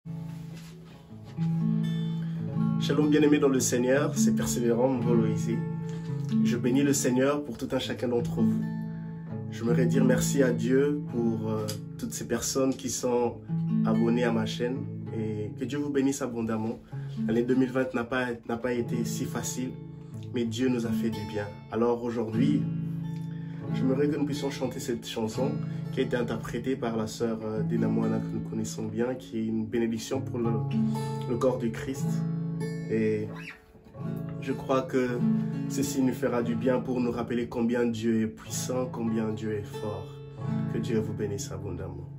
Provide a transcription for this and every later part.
Shalom bien-aimés dans le Seigneur, c'est Persévérant Mbolo ici. Je bénis le Seigneur pour tout un chacun d'entre vous. J'aimerais dire merci à Dieu pour toutes ces personnes qui sont abonnées à ma chaîne et que Dieu vous bénisse abondamment. L'année 2020 n'a pas été si facile, mais Dieu nous a fait du bien. Alors aujourd'hui, j'aimerais que nous puissions chanter cette chanson qui a été interprétée par la sœur Dina Moana que nous connaissons bien, qui est une bénédiction pour le corps du Christ. Et je crois que ceci nous fera du bien pour nous rappeler combien Dieu est puissant, combien Dieu est fort. Que Dieu vous bénisse abondamment.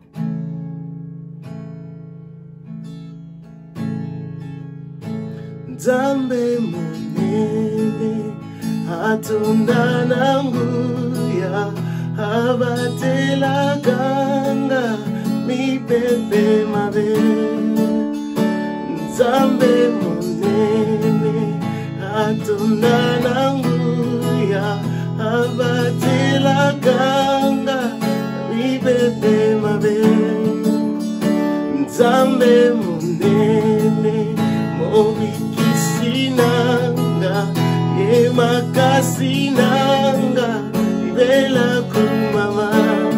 Nzambe monene atunda nanguya abatela ganga mi pepe mabe. Nzambe monene atunda nanguya abatela ganga mi pepe mabe. Nzambe monene mobikisi nanga ye makasi nanga ibela kumama.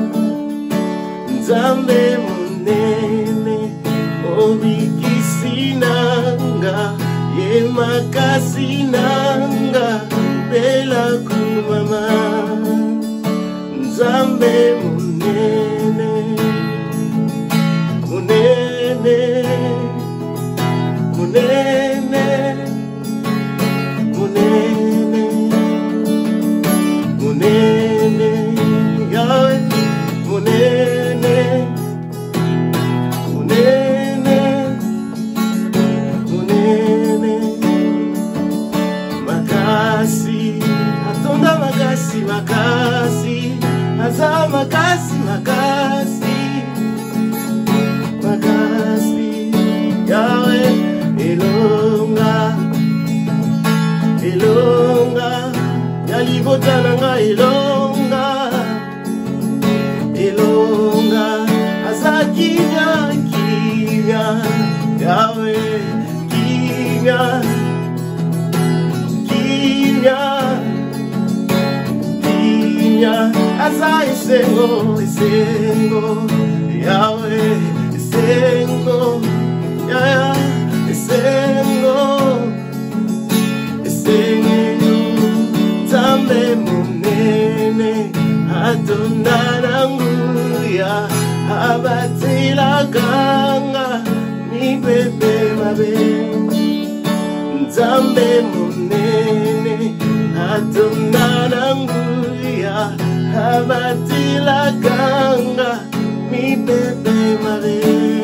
Nzambe monene mobikisi nanga ye makasi nanga ibela kumama. Nzambe monene monene munene munene munene Yahweh munene munene munene makasi atonda makasi makasi aza makasi makasi makasi Yahweh elonga elonga yalibota nanga elonga elonga asa kinya kinya Yahweh kinya kinya kinya asa esengo esengo Yahweh esengo ya esengo esengo Nzambe monene atunda nanguya abatela ganga mi pepe mabe. Nzambe monene atunda nanguya abatela ganga mi pepe mabe.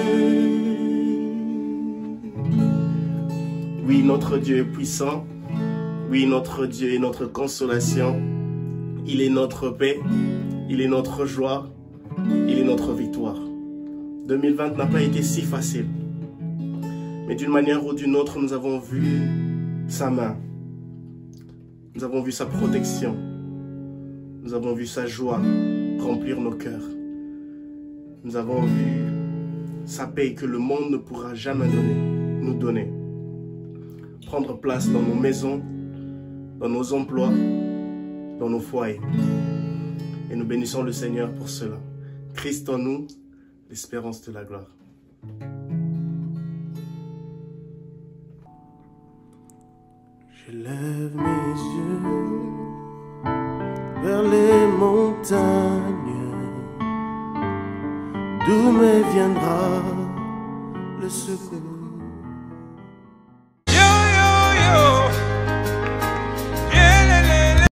Oui, notre Dieu est puissant. Oui, notre Dieu est notre consolation. Il est notre paix. Il est notre joie. Il est notre victoire. 2020 n'a pas été si facile. Mais d'une manière ou d'une autre, nous avons vu sa main. Nous avons vu sa protection. Nous avons vu sa joie remplir nos cœurs. Nous avons vu sa paix que le monde ne pourra jamais nous donner. Prendre place dans nos maisons, dans nos emplois, dans nos foyers. Et nous bénissons le Seigneur pour cela. Christ en nous, l'espérance de la gloire. Je lève mes yeux vers les montagnes, d'où me viendra le secours.